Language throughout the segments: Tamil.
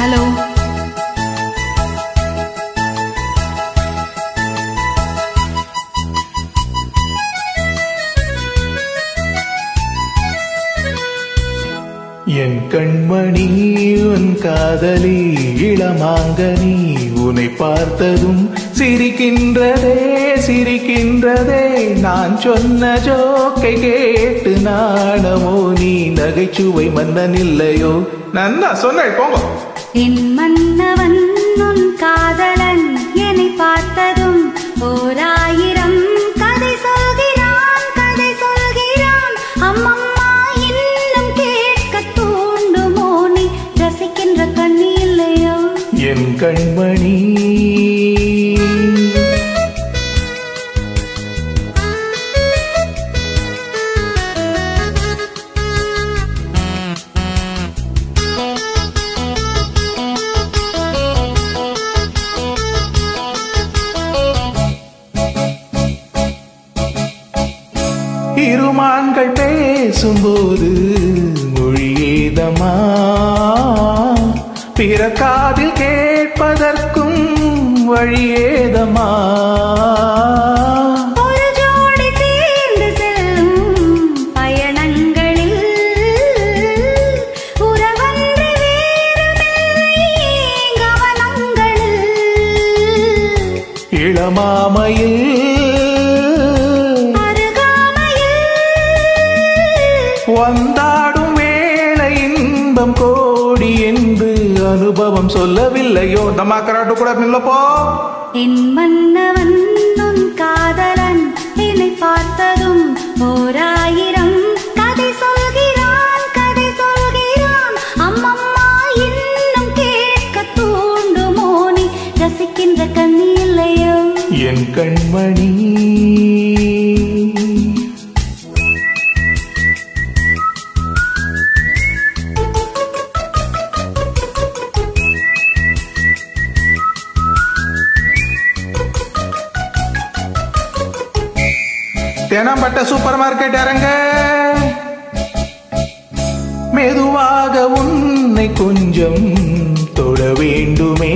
ஹலோ. என் கண்மணி உன் காதலி இளமாங்கனி உன்னை பார்த்ததும் சிரிக்கின்றதே சிரிக்கின்றதே நான் சொன்ன ஜோக்கை கேட்டு நாணமோ நீ நகைச்சுவை மன்னன் இல்லையோ நன்னா சொன்ன போங்க. என் மன்னவன் உன் காதலன் என்னை பார்த்ததும் ஓராயிரம் கதை சொல்கிறான் கதை சொல்கிறான். அம்மம்மா இன்னும் கேட்க தூண்டுமோ நீ ரசிக்கின்ற கண்ணி இல்லையோ என் கண்மணி. இருமான்கள் பேசும்போது மொழியேதமா பிற காதில் கேட்பதற்கும் வழியேதமா. ஒரு ஜோடி சேர்ந்து செல்லும் பயணங்களில் உறவன்று வேறுமில்லை கவனங்களில். இளமாமையில் வந்தாடும் வேளை இன்பம் கோடி என்று அனுபவம் சொல்லவில்லையோ நம்ம கராட்டு கூட நில்லப்போ. என் மன்னவன் உன் காதலன் என்னை பார்த்ததும் ஓராயிரம் கதை சொல்கிறான் கதை சொல்கிறான். அம்மம்மா இன்னும் கேட்க தூண்டுமோ நீ ரசிக்கின்ற கண்ணி இல்லையோ என் கண்மணி. தேனாம்பட்ட சூப்பர் மார்க்கெட் இறங்க மெதுவாக உன்னை கொஞ்சம் தொட வேண்டுமே.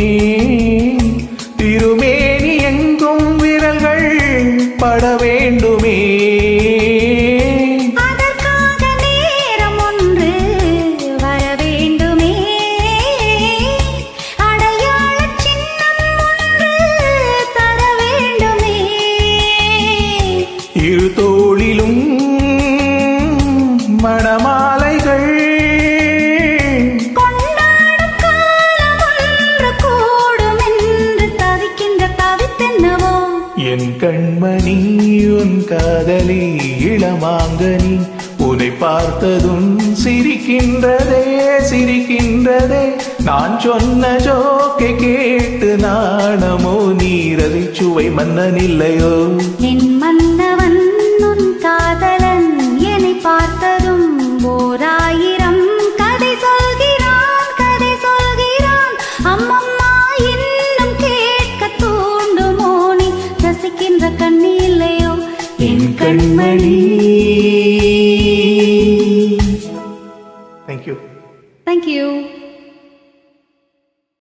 திருமேனி எங்கும் விரல்கள் பட வேண்டுமே. அதற்காக நேரம் ஒன்று வர வேண்டுமே. அடையாள சின்னம் ஒன்று தர வேண்டுமே. இரு தோளிலும் மணமாலைகள் கொண்டாடும் காலம் ஒன்று கூடும் என்று தவிக்கின்ற தவித்தென்னவோ. என் கண்மணி உன் காதலி இளமாங்கனி உன்னை பார்த்ததும் சிரிக்கின்றதே சிரிக்கின்றதே நான் சொன்ன ஜோக்கை கேட்டு நாணமோ நீ ரதிச்சுவை மன்னன் இல்லையோ என் மன்னவன்